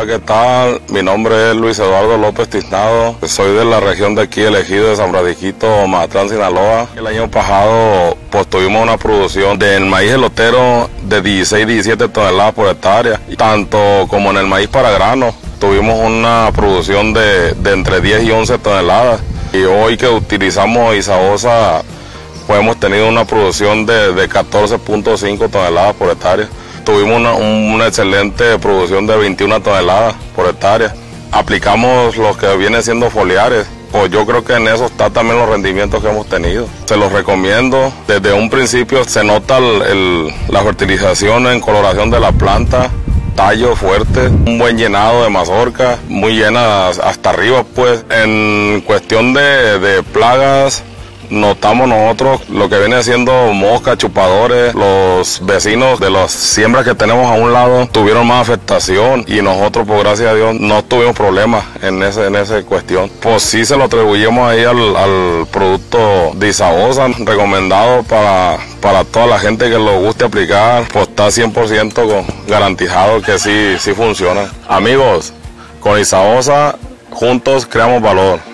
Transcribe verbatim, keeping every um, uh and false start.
Hola, ¿qué tal? Mi nombre es Luis Eduardo López Tiznado. Soy de la región de aquí, elegido de San Francisquito, Mazatlán, Sinaloa. El año pasado pues tuvimos una producción del maíz elotero de dieciséis, diecisiete toneladas por hectárea, tanto como en el maíz para grano. Tuvimos una producción de, de entre diez y once toneladas. Y hoy que utilizamos Isaosa, pues hemos tenido una producción de, de catorce punto cinco toneladas por hectárea. Tuvimos una, una excelente producción de veintiuna toneladas por hectárea. Aplicamos lo que viene siendo foliares. Pues yo creo que en eso está también los rendimientos que hemos tenido. Se los recomiendo. Desde un principio se nota el, el, la fertilización en coloración de la planta, tallo fuerte, un buen llenado de mazorca, muy llena hasta arriba pues. En cuestión de, de plagas, notamos nosotros lo que viene siendo moscas, chupadores. Los vecinos de las siembras que tenemos a un lado tuvieron más afectación y nosotros, por gracias a Dios, no tuvimos problemas en ese en esa cuestión. Pues sí se lo atribuyemos ahí al, al producto de Isaosa, recomendado para, para toda la gente que lo guste aplicar. Pues está cien por ciento garantizado que sí, sí funciona. Amigos, con Isaosa juntos creamos valor.